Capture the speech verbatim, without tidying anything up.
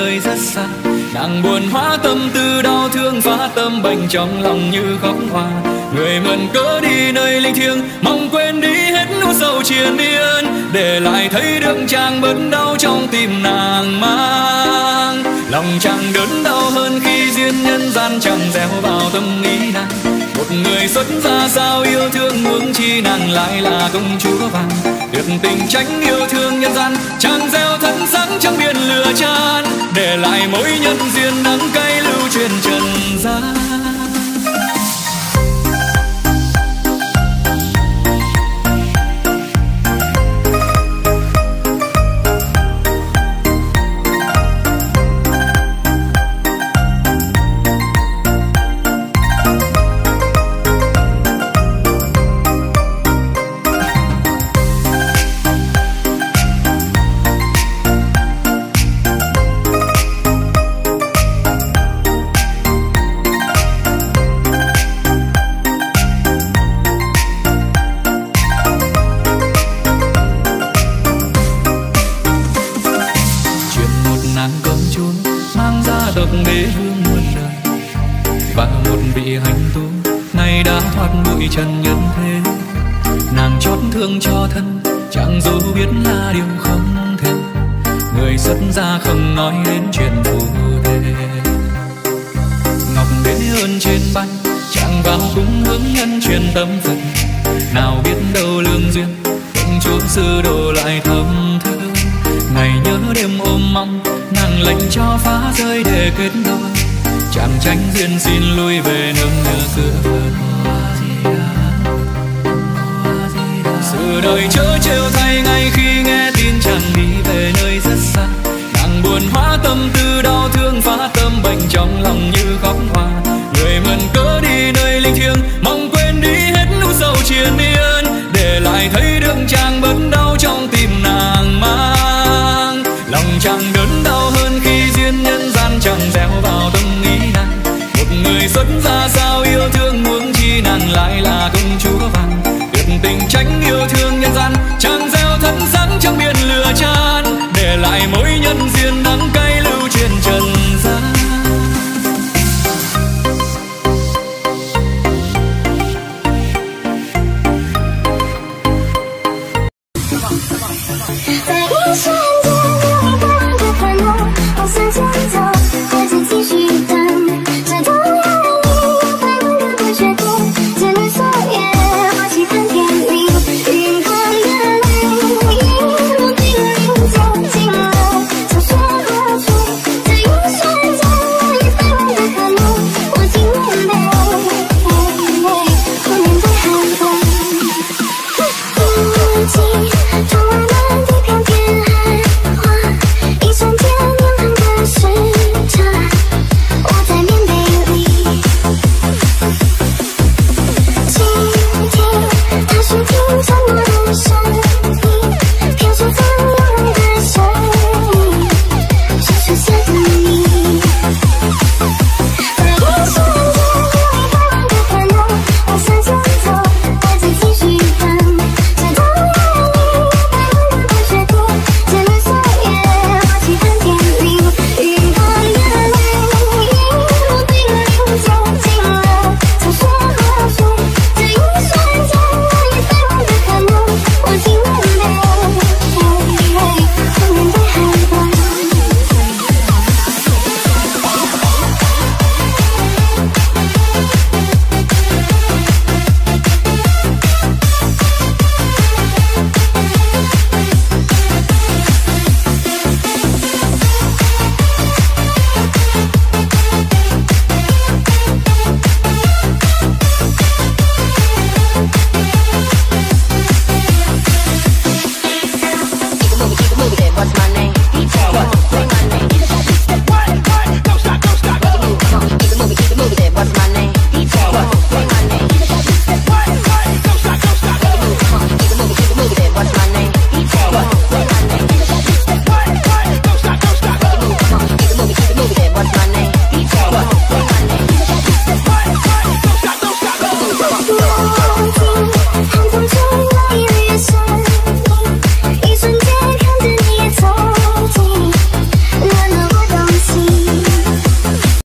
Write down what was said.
nơi rất xa. Nàng buồn hóa tâm tư đau thương, phá tâm bệnh trong lòng như khóc hoa. Người mượn cớ đi nơi linh thiêng, mong quên đi hết nỗi sầu triền miên, để lại thấy được chàng bớt đau trong tim nàng mang. Lòng chàng đớn đau hơn khi duyên nhân gian chẳng gieo vào tâm ý nàng. Một người xuất gia sao yêu thương, huống chi nàng lại là công chúa vàng. Được tình tránh yêu thương nhân gian, chàng gieo thân sáng trong biển lửa chan, để lại mối nhân duyên đắng cay lưu truyền trần gian. Trần nhân thế nàng chót thương cho thân, chẳng dù biết là điều không thể. Người xuất gia không nói đến chuyện phù thề. Ngọc đế ơn trên bay, chẳng vào cung hướng nhân truyền tâm Phật. Nào biết đâu lương duyên, công chúa sư đồ lại thầm thương. Ngày nhớ đêm ôm mong, nàng lệnh cho phá rơi để kết đôi. Chàng tranh duyên xin lui về nương nhờ xưa Phật. Sự đời chớ trêu thay ngay khi nghe tin chàng đi về nơi rất xa. Nàng buồn hóa tâm tư đau thương, phá tâm bệnh trong lòng như khóc hoa. Người mượn cớ đi nơi linh thiêng, mong quên đi hết nỗi sầu triền miên, để lại thấy được chàng bớt đau trong tim nàng mang. Lòng chàng đớn đau hơn khi duyên nhân gian chẳng gieo vào tâm ý nàng. Một người xuất gia sao yêu thương